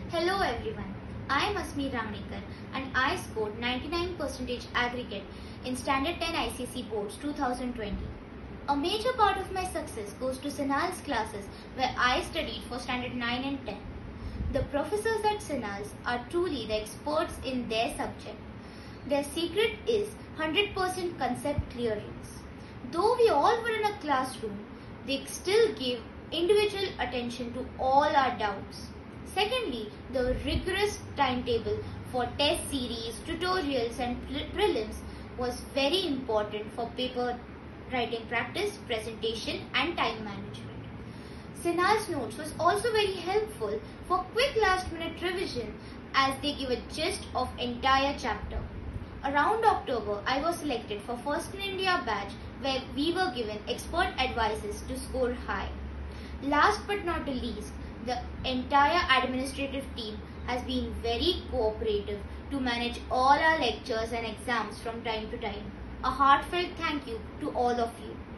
Hello everyone, I am Asmi Ramnikar and I scored 99% aggregate in Standard 10 ICC Boards 2020. A major part of my success goes to Sinhal's classes where I studied for Standard 9 and 10. The professors at Sinhal's are truly the experts in their subject. Their secret is 100% concept clearance. Though we all were in a classroom, they still give individual attention to all our doubts. Secondly, the rigorous timetable for test series, tutorials and prelims was very important for paper writing practice, presentation and time management. Sinhal's notes was also very helpful for quick last minute revision as they give a gist of entire chapter. Around October, I was selected for First in India batch where we were given expert advices to score high. Last but not the least, the entire administrative team has been very cooperative to manage all our lectures and exams from time to time. A heartfelt thank you to all of you.